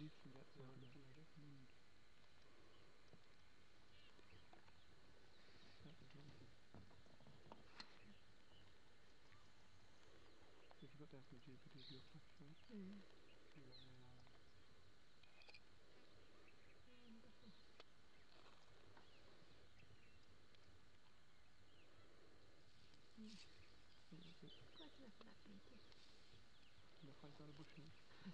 from that side of the ladder. That's good. So you've got to have some Jupiter with your flashlight. Wow. Wonderful. Quite enough for that, thank you. Enough outside the bush now.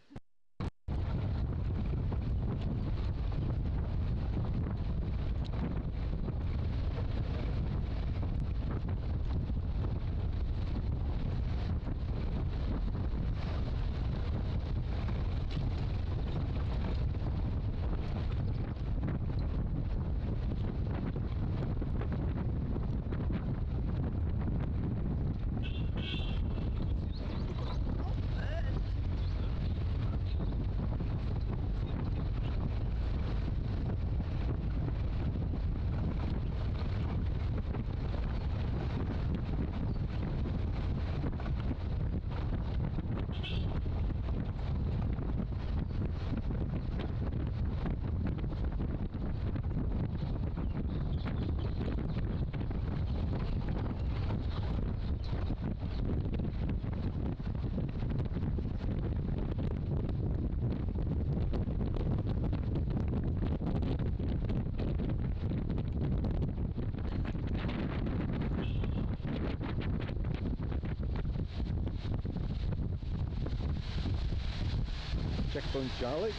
Checkpoint Charlie.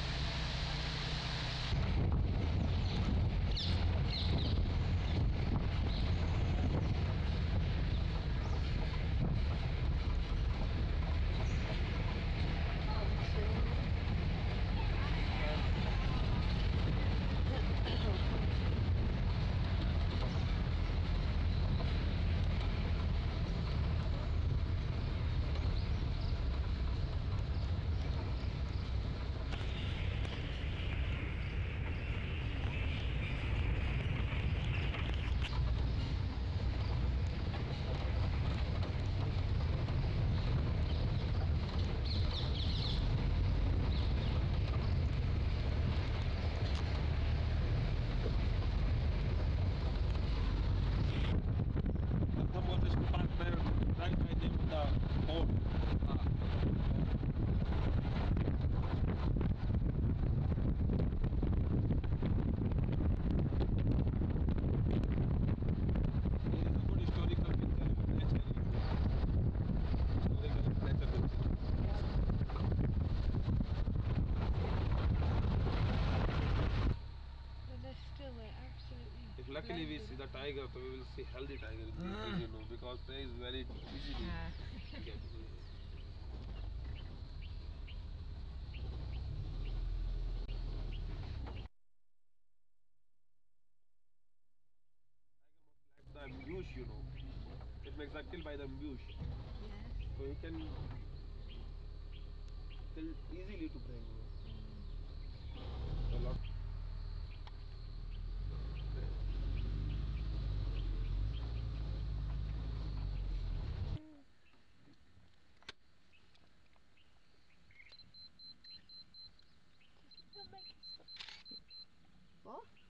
Luckily we see the tiger, so we will see healthy tiger in the, you know, because prey is very easily get. Tiger must like the ambush, you know. It makes a kill by the ambush. Yeah. So he can kill easily to prey, you know. A lot. What?